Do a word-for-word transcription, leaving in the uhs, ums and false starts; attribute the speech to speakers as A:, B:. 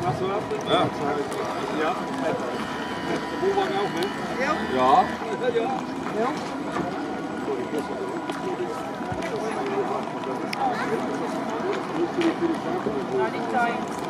A: Was war das?
B: Ja.
A: Ja. Wo war auch, ne?
B: Ja.
A: Ja. Ja. Ja.
C: Ja, die Zeit.